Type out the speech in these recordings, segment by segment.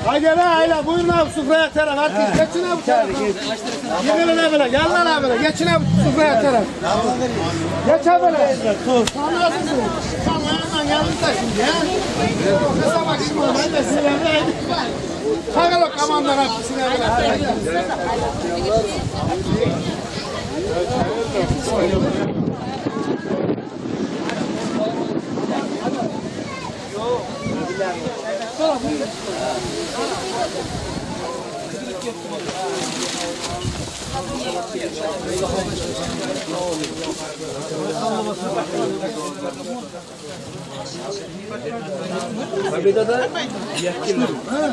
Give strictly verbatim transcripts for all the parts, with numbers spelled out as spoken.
Haydi hele hele buyurun abi sufraya taraf. Herkes geçin abi tarafa. Gelin abi böyle. Gel lan abi böyle. Geçin abi sufraya taraf. Geç abi böyle. Sen nasılsın? Sen yanından yanımda şimdi ya. Ne zaman şimdi ben de size vereyim. Çakal o kamandan hapsine böyle. Kabida da yakın.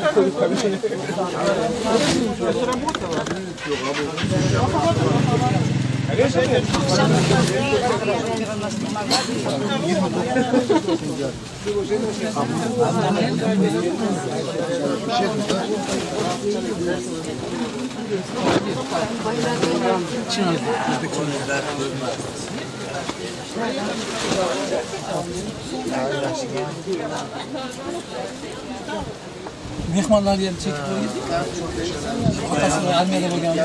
Mehmanlar yerini çekip koyuyor. Atasını Almanya'da bugün.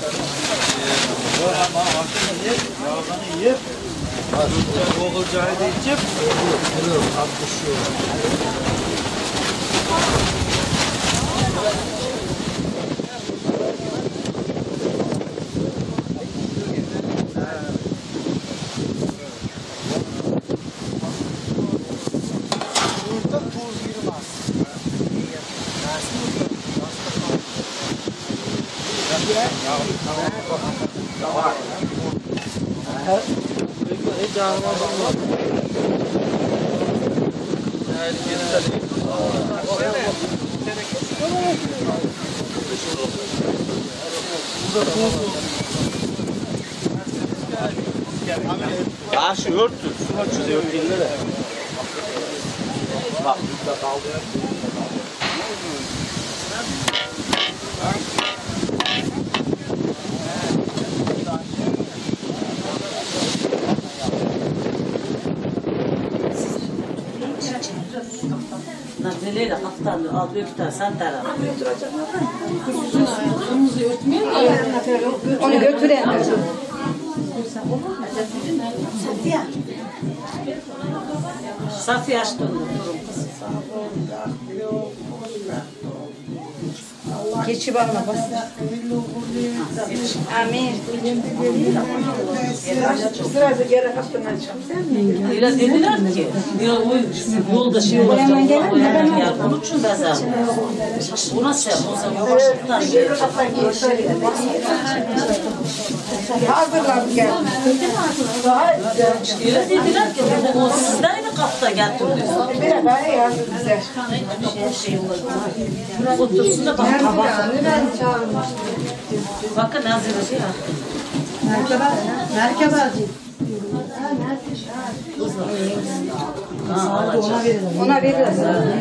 Oğulcayı da içip Aşı örtün, su açıyor örtünlere. Bak, burada kaldı. Nazmileyle haftanı alıyor bir tane sen taraf. Onu götürelim. Safiye açtı onu. Geçi bana bas. Amin. Sırası geri kaptın açalım. Öyle dediler ki, ya o yolda şey olacak, ya bunun için de zaten. Buna sen, o zaman başlıktan gelecek. Hazırlandı geldi. Öyle dediler ki, o sizden mi kapta getirdi? Bir daha yazdı bize. Otursun da bakın. Bakın Nazire şey ya. Merkebe alacağım. Ona veririz.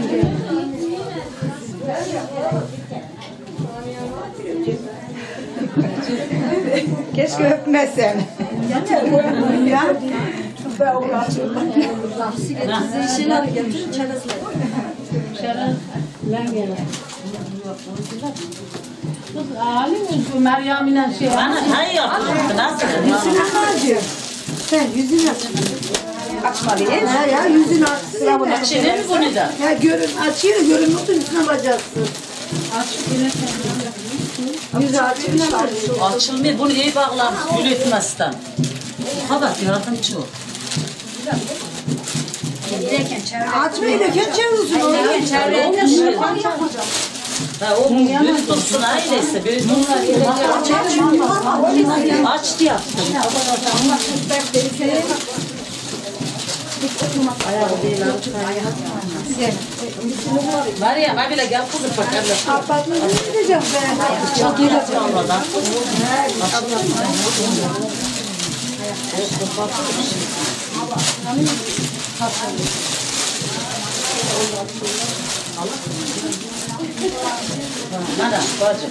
Keşke öpmesen. Ya. Ben uğraşıyorum. Şeyler gelmiş. Çerezler. Çerez. Lan gel. Alim Meryem ile şey. Bana hay yaptı. Nasıl? Yüzünü harcıyor. Sen yüzünü aç. Açmalıyız. Ha ya yüzünü aç. Sıra bunu. Açılır mı bunu da? Ya görün açıyor görün notun üstüne bacaksın. Yüzü açmışlar. Açılmıyor. Bunu iyi bağlamış. Gül etmezden. Ha bak yardımcı ol. Açmayı da kendi çevirsin. Ha o büyük dursun ailesi. Büyük dursun. Açtı yaptım. Var ya abile gel kızım bakalım. Kapatma ne diyeceğim ben? Çok iyi yapıyor oradan. Nada, bacı.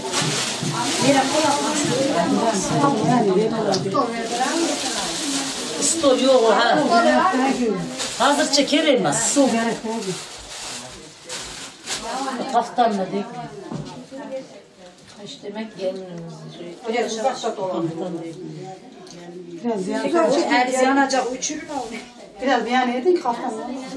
Stol yok ha. Hazır çeker elmez. kaftanla değil. İşte demek gelinimiz. Biraz uzakta dolanıyor. Biraz yani. Her yanacak uçurun oldu. Biraz yani yedin kafamı.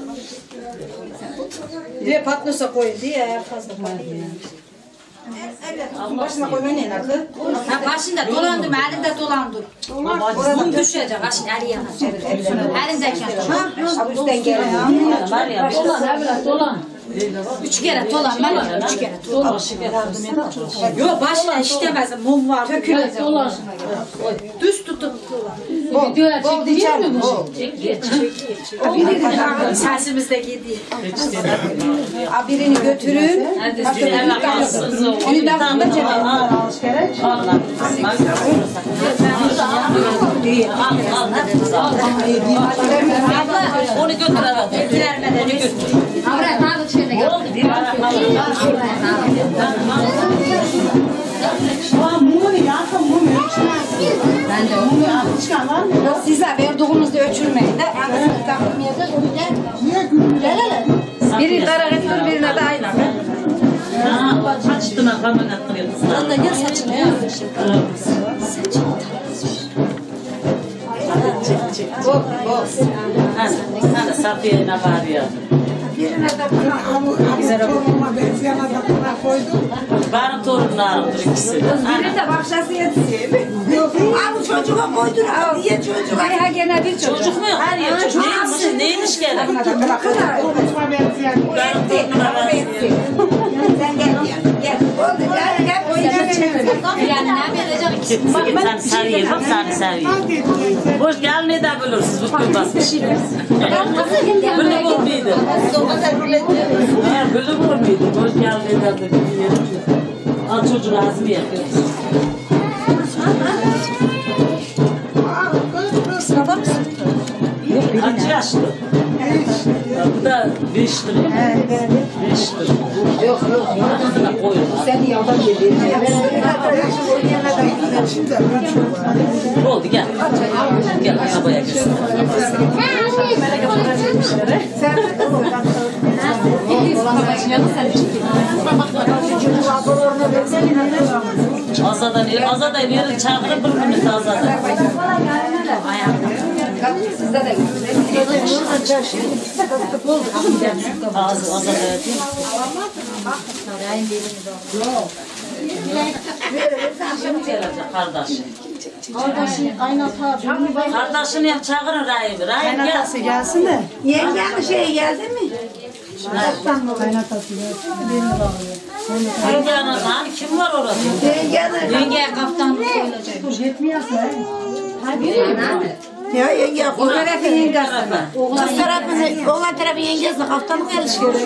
Diye patlasa koyun diye fazla koyun. Başına koymayın ne nerede? Ha başında dolandım, elimde dolandım. Orada düşecek, başın eli yanacak. Elimdeyken dolan. Ha, üstten gelen. Var ya. Dolan evlat dolan. Üç kere dolan, ben üç kere dolan. Dolan. Yok başına işlemezdim, mum var. Evet dolan. Düz tutup dolan. Videoya çekiyor mu bu? Sesimiz de gidiyor. Birini götürün. Onu da tam da cevap alış gerek. Allah. Onu götür hadi. Vermeden götür. Avrat aldık şeyde gel. Oldu bir ara kalır. Ben de onu size verdiğinizde ölçülmeyin de. Biri kara getiriyor, birine de ayna. Ha, saçtına kamyon attırıyor kızlar. Ben de gel saçını ya. Bok, bok. Ha, da Safiye'ne var ya. Birine de buna benzeyen adamına koydum. Benim torunlarımdır ikisi. Biri de bakşası yetişiyor. Aa bu çocuğa koydun. Aa diye çocuğa. Ay gene bir çocuk. Çocuk mu yok? Her yer çocuk. Neymiş, neymiş gene? Benim torunuma benziyor. Sen gel gel. Gel. Oldu gel gel. Yani ne vereceğim? Bak sen seviyor, bak seni seviyor. Hoş geldin ne de bilirsiniz bu gün basmış. Böyle bu muydu? Ha, böyle bu muydu? Hoş geldin ne de biliyor. Al çocuğu ağzını yapıyor. Sınava mısın? Kaç yaşlı? Bu da beş lira. Beş lira. Yok yok. Koyun. Sen yoldan yedin. Oldu gel. Gel arabaya gel. Azadan, azadan yerin çağırıp birbirimizi azadan. Sizde de Ağzı azadan yapayım. Şimdi gelecek kardeş. Kardeşin kaynata. Kardeşini yap çağırın Rahim'i. Rahim gel. Kaynatası gelsin de. yengen şey geldi mi? Kaynatası gelsin de birini bağlıyor. Yengenin hani kim var orada? Yengeye kaftan koyulacak. Yetmiyorsa. Ya yenge O tarafı yengesi. Kız tarafı, oğlan tarafı yengesi haftalık alışveriş.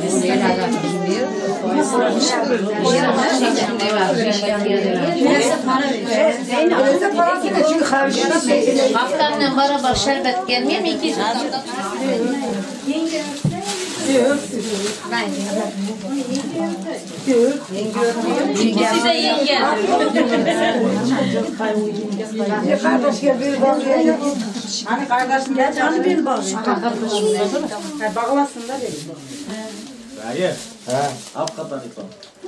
Neyse para verir. Öyleyse parası da çünkü karşıda. Haftanla beraber şerbet gelmiyor mu iki? İkisi de yenge. Kardeş gel bir bağlıyor. Hani kardeşin gelince hani birini bağlıyor. Bağlasın da değil. Hayır. Ha. Hakikaten ikram.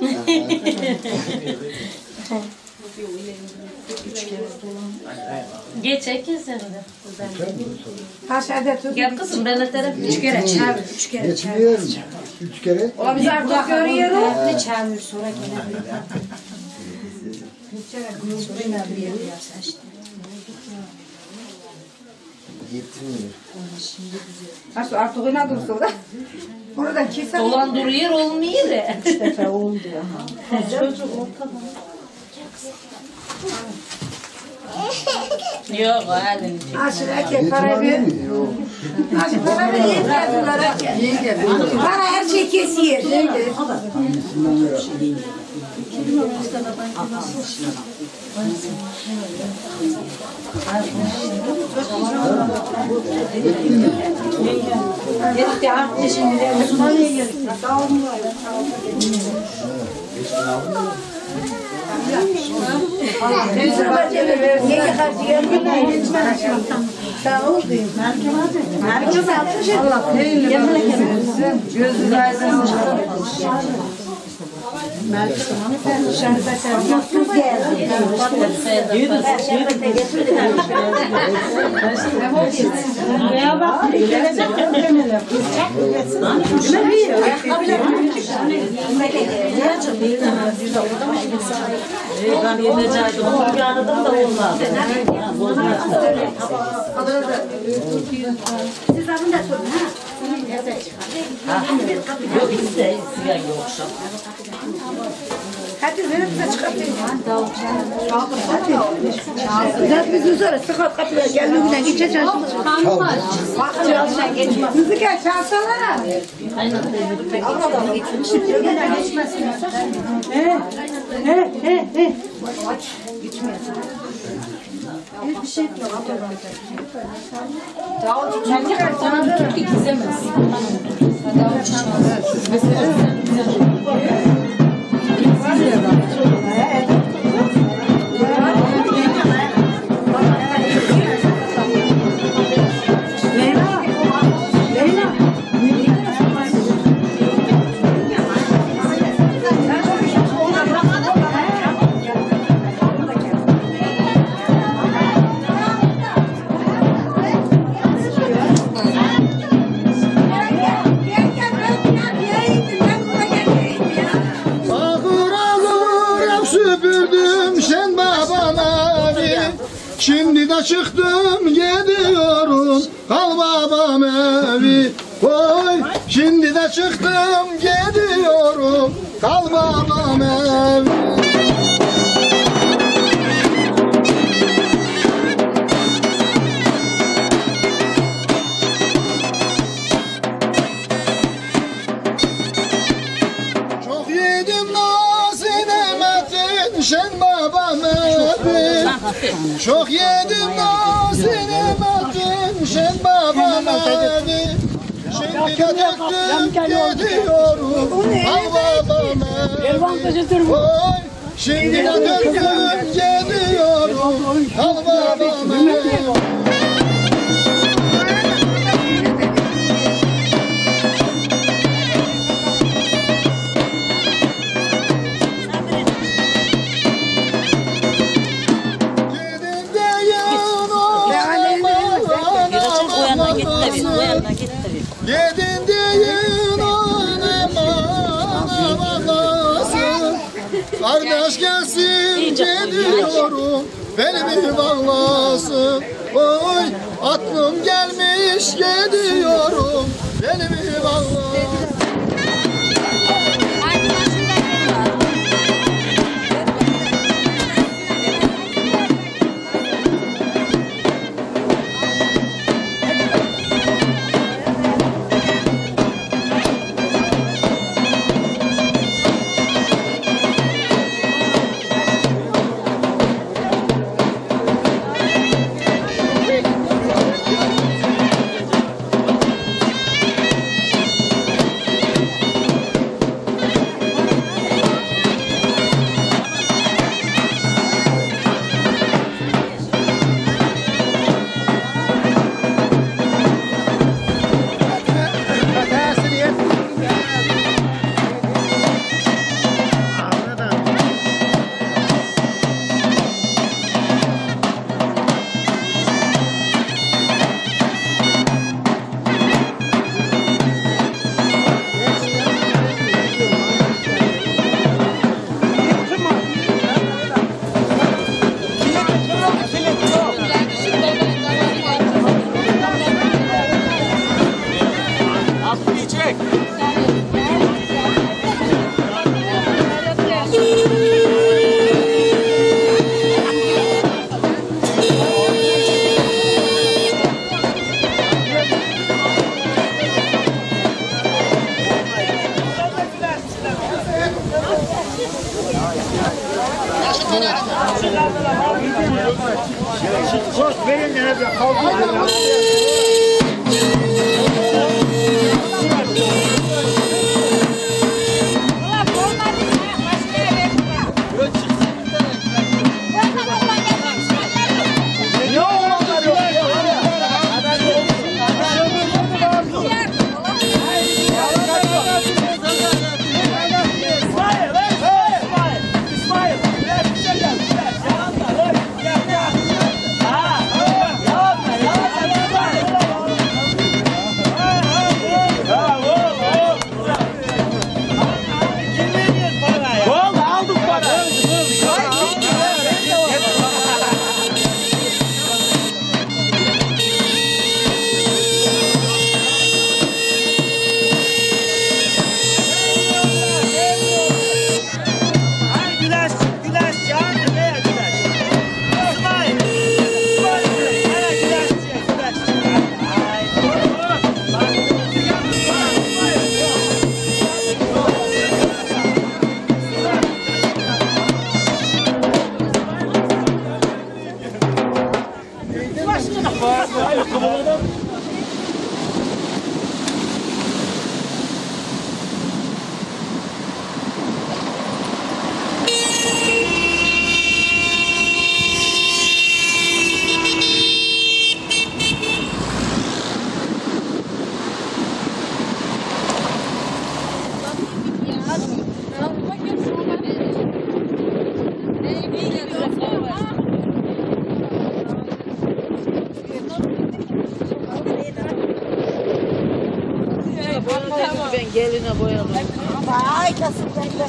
Geç ekin seni de. Aşağıda tut. Gel kızım ben de taraf üç kere çağır. Üç kere çağır. Geçmiyorum. Üç kere. Ola biz artık görüyoruz. Ne çağırır sonra gelebilir. Sonra bir yer yapsa işte. Getirmiyor. Artık artık oyna dursun da. Buradan kesin. Dolandırıyor olmuyor ya. Üç defa oldu ya. Yok hadi. Aşırı ki para bir. Aşırı para bir yenge. Yenge. Para her şey kesiyor. Yenge. Yetti arttı şimdi. Yenge karşı yenge. Sağ ol diyeyim. Herkes altmış. Allah peynir. Gözü aydın olsun. Mutsuz geldi. Ya bak. Ben yenecektim. Onu yanıdım da olmadı. Siz adını da sorun ha. Yok bizde sigar yok. Hadi verip bize çıkartayım. Zaten bizim sonra sıkar kapıya geldiğinden geçeceğiz. Bakacağız. Bizi gel çalsana. He he he he. Hiçbir şey yok. İkizemez. Şimdi de çıktım gidiyorum, kal babam evi. Oy, şimdi de çıktım gidiyorum, kal babam evi. Çok yedim nazinemetin, şen babam evi. Çok yedim nazinemetin, şen babam evi. Şimdi de döktüm gidiyorum, al babam evi. Oy, şimdi de döktüm gidiyorum, al babam evi. Yedin deyin anam ağlasın. Kardeş gelsin gidiyorum, beni bir bağlasın. Oy, aklım gelmiş gidiyorum, beni bir bağlasın. Hayır, hayır. Ben geline boyadım. Ay kasım bende.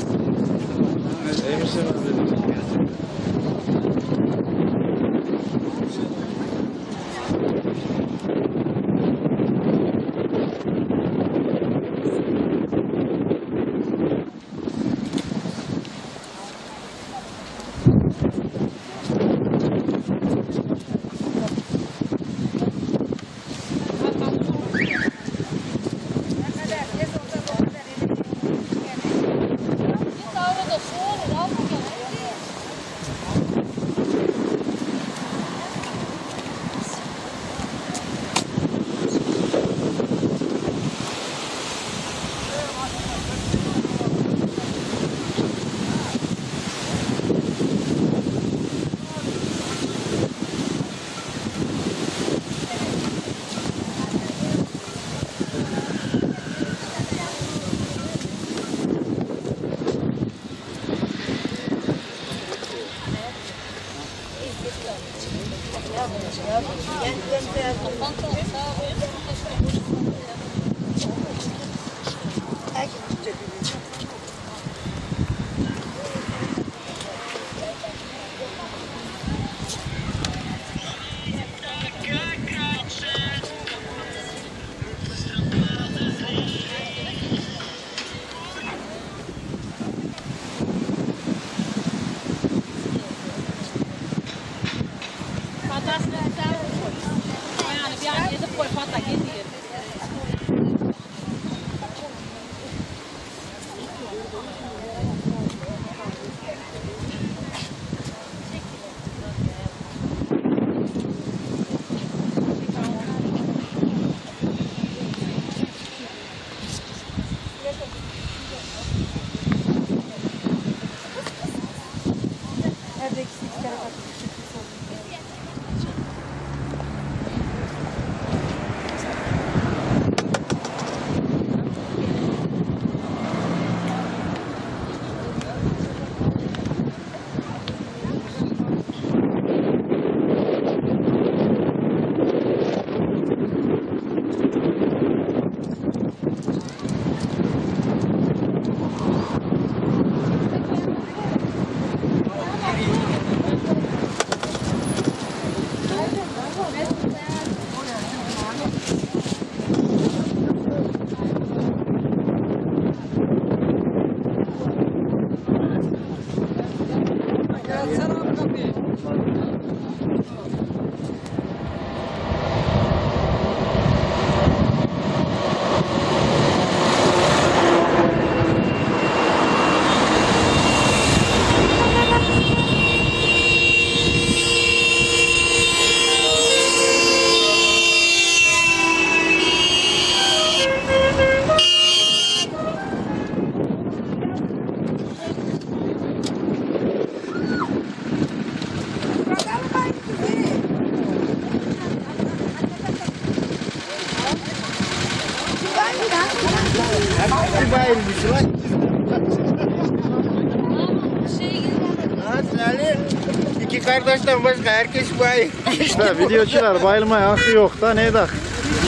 İki kardeşten başka herkes bayım. İşte videocular bayılmaya hakkı yok da ne dak.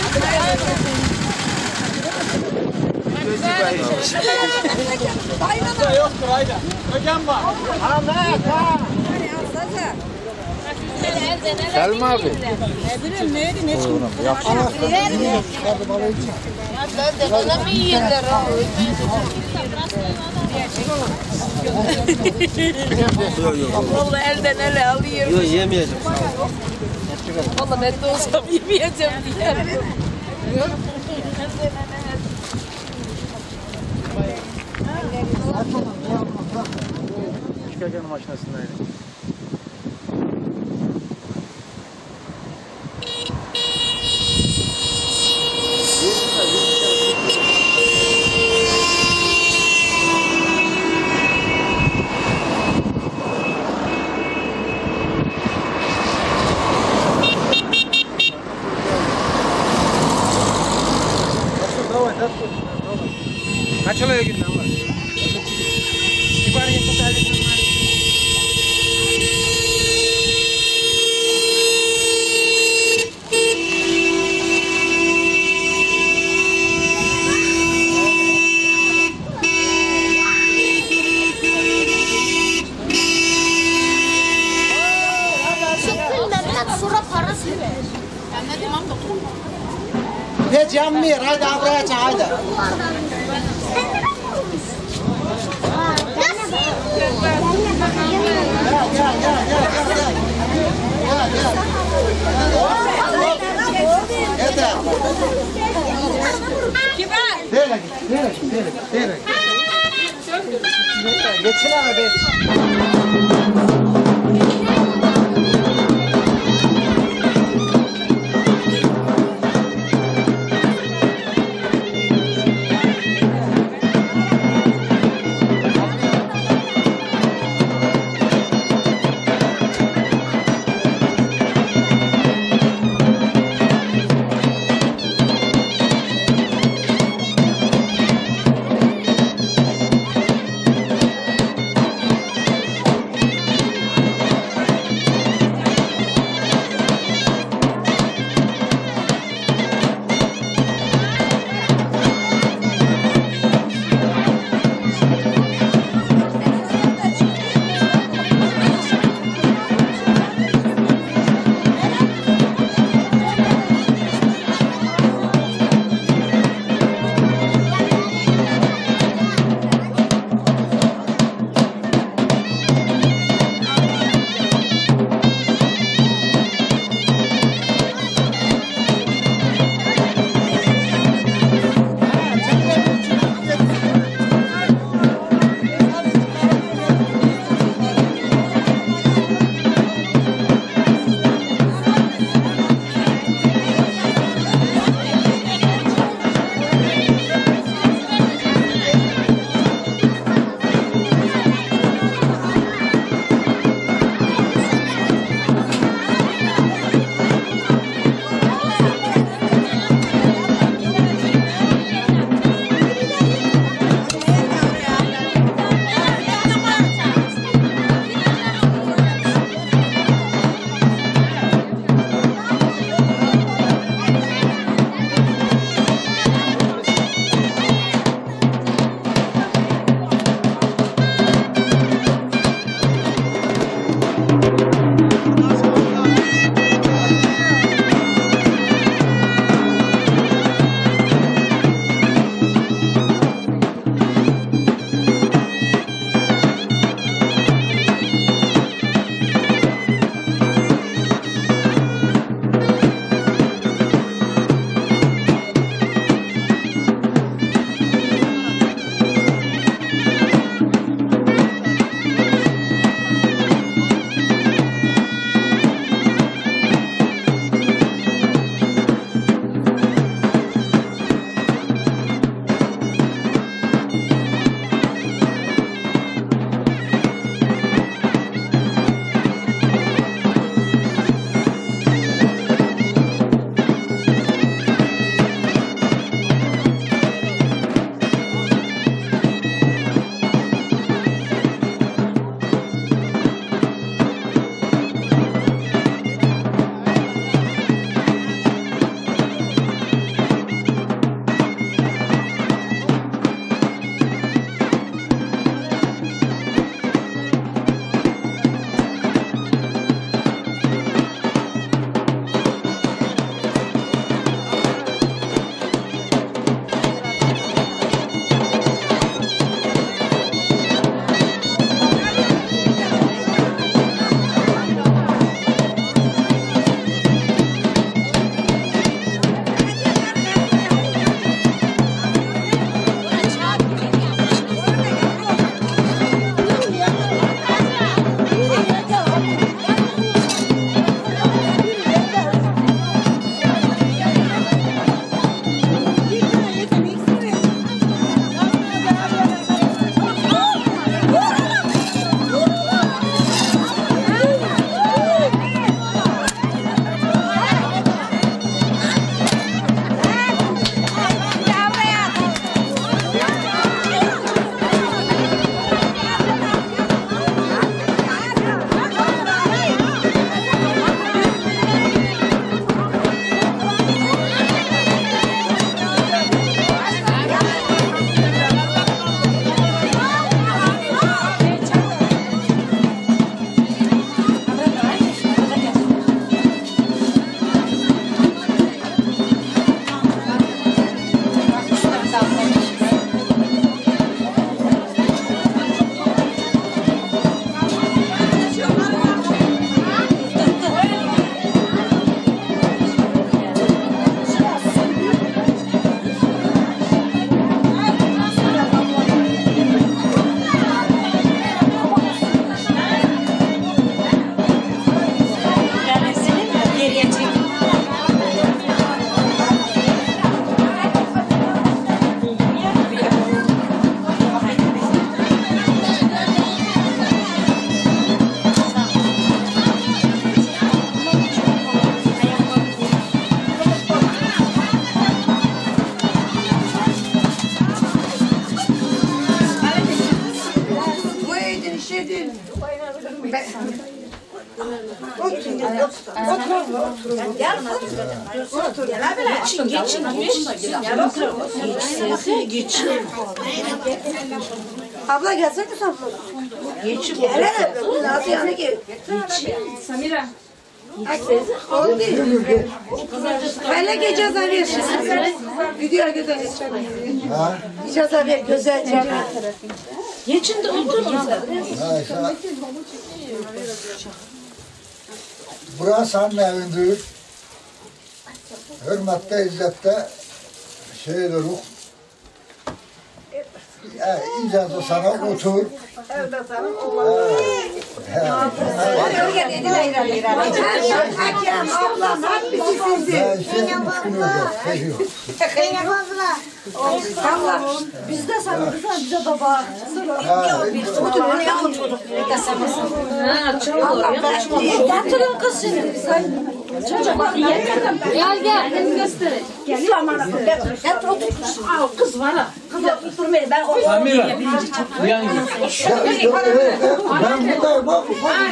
Yoktur ayda. Hocam var. Ahmet ha. Selma abi. Ne bileyim neydi ne çıktı? Ben de bana mı yiyorlar? Vallahi elden ele alıyorum. Yok yemeyeceğim. Vallahi ben de olsam yemeyeceğim diye. Çıkarken maşinasındaydı. Hiç yanmıyor. Hadi buraya çek hadi. Gel gel gel gel gel. Gel gel. Yeter. Nereye git? Nereye git? Nereye git? Nereye git? Geçin abi. Otur, otur. Gel, otur. Geçin, geçin. Geçin, geçin. Abla gelsene sen. Geçin. Gel hele, nasıl yanına gel. Geçin. Samira. Oldu. Hele gece ver şimdi. Video güzel geçelim. Ha? İcazı ver güzelce. Geçin de oturun. Ha işte. Burası senin evindir. Hürmette, izzette şey duruk. Ya, icazı sana otur. Evde sana oğlan. Oraya dediler. Hakem, ablam, hepsi sizin. Ya işte üç gün oldu. Seviyor. Allah, biz de sana kızar, bize baba. Ha, Otur, oraya otur. Allah bekliyor. Yatırın kız şimdi. Çocuk bak, Gel gel, seni göstereyim. gel. Yamana kız, yatır otur. Al kız var ha. Kız oturmayı ben o. Samira. Uyan git. ya işte, evet, evet. Ben buradayım bak.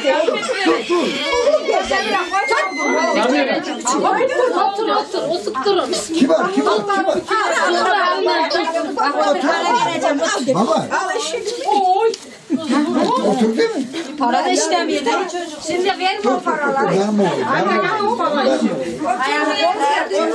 Samira. Otur otur, oturtturun. Kibar, kibar, kibar. Mama. Otur değil mi? Para da istemiyor da çocuk. Şimdi verin o paraları. Ben mi olayım? Ben mi olayım? Ayağını verdim.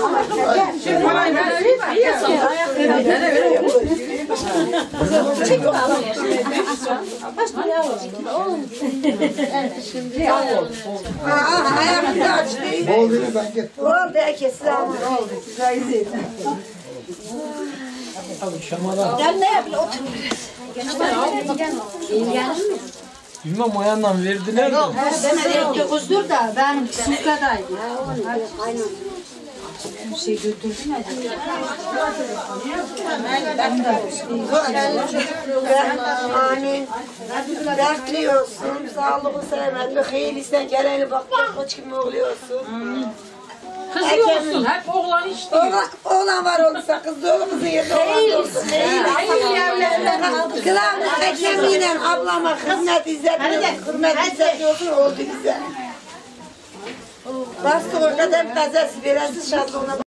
Aa, ayağını da aç değil mi? Bol verin ben getirdim. Oldu kesin aldı. Oldu. Güzel izin. Gel ne yapayım? Otur. Bilmem o yandan verdiler de. Ben elekte kustur da benim sukadaydı. Aynen. Bir şey götürdüm ya. Amin. Dertliyorsun, sağlığı sevmedin, hayırlısından geleni bak, koç gibi oluyorsun. Kızıyorsun, hep oğlan işte. Oğlan, oğlan var olursa kız da kızın yerine oğlan olsun. Kılavuz Ekem'iyle ablama hizmet izzet, hürmet izzet olsun oldu güzel. Bastı o kadar kazası, biraz şanslı ona.